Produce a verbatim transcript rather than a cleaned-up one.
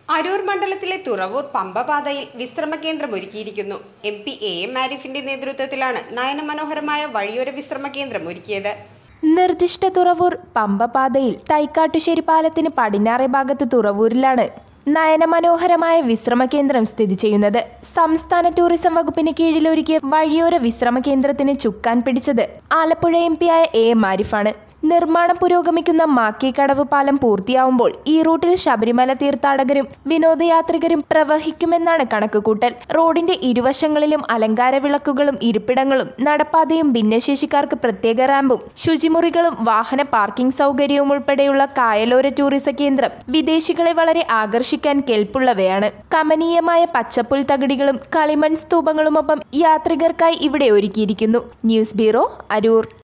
അരൂർ മണ്ഡലത്തിലെ തുറവൂർ പമ്പപാതയിൽ വിശ്രമ കേന്ദ്രം ഒരുക്കിയിരിക്കുന്നു. എം പി എ എം ആരിഫിന്റെ നേതൃത്വത്തിലാണ് നയനമനോഹരമായ വഴിയോര വിശ്രമ കേന്ദ്രം ഒരുക്കിയത്. നിർദ്ദിഷ്ട തുറവൂർ പമ്പപാതയിൽ തൈക്കാട്ടുശ്ശേരി പാലത്തിന് പടിഞ്ഞാറേ ഭാഗത്ത് തുറവൂരിലാണ് നയനമനോഹരമായ വിശ്രമ കേന്ദ്രം സ്ഥിതി ചെയ്യുന്നത്. സംസ്ഥാന ടൂറിസം വകുപ്പിന് കീഴിൽ ഒരുക്കിയ വഴിയോര വിശ്രമ കേന്ദ്രത്തിന് ചുക്കാൻ പിടിച്ചത് ആലപ്പുഴ എം പി ആയ എ എം ആരിഫാണ്. നിർമ്മാണം പുരോഗമിക്കുന്ന മാക്കിക്കടവ് പാലം പൂർത്തിയാവുമ്പോൾ ഈ റൂട്ടിൽ ശബരിമല തീർത്ഥാടകരും വിനോദയാത്രികരും പ്രവഹിക്കുമെന്നാണ് കണക്കുകൂട്ടൽ. റോഡിന്റെ ഇരുവശങ്ങളിലും അലങ്കാര വിളക്കുകളും ഇരിപ്പിടങ്ങളും നടപ്പാതയും ഭിന്നശേഷിക്കാർക്ക് പ്രത്യേക റാമ്പും ശുചിമുറികളും വാഹന പാർക്കിംഗ് സൗകര്യവും ഉൾപ്പെടെയുള്ള കായലോര ടൂറിസം കേന്ദ്രം വിദേശികളെ വളരെ ആകർഷിക്കാൻ കെൽപ്പുള്ളവയാണ്. കമനീയമായ പച്ചപ്പുൽ തകിടികളും കളിമൺ സ്തൂപങ്ങളുമൊപ്പം യാത്രികർക്കായി ഇവിടെ ഒരുക്കിയിരിക്കുന്നു. News bureau, Aroor.